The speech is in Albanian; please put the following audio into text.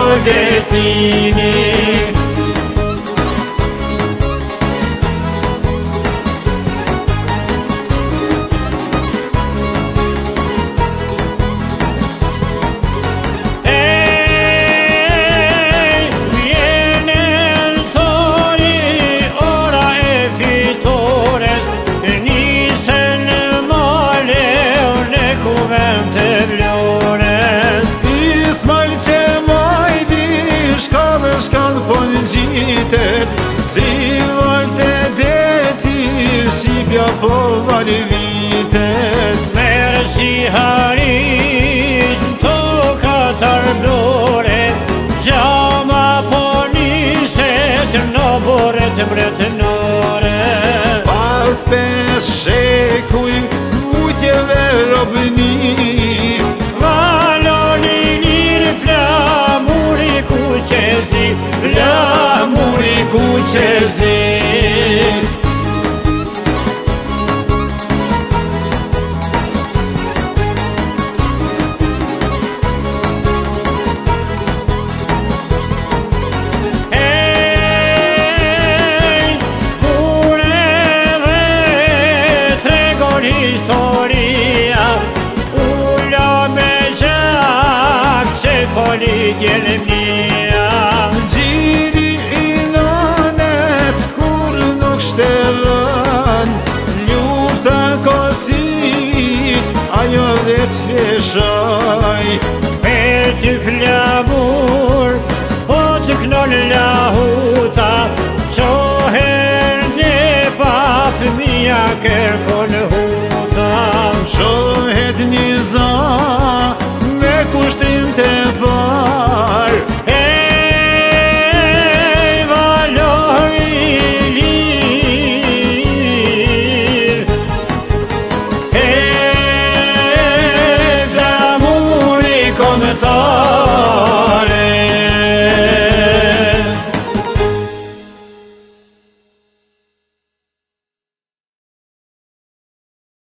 letini. Shkanë po në gjitet, si valte deti, shqipja po vali vitet. Merë si harish në tokat ardore, gjama po niset në boret mbretënore. Pas 5 shekuj, mutjeve robni, flamuri kuqezi. Kur edhe tregon historia, ulla me gjak që foli djelë mnia. Gjiri i nanes kur nuk shtelën, lufta kosit, ajo dhe t'feshaj. Per ty flamur, po të knoll lahuta, qoher dhe pa fëmija kërkon huta. Shohet një za me kushtrim të par, Kommentar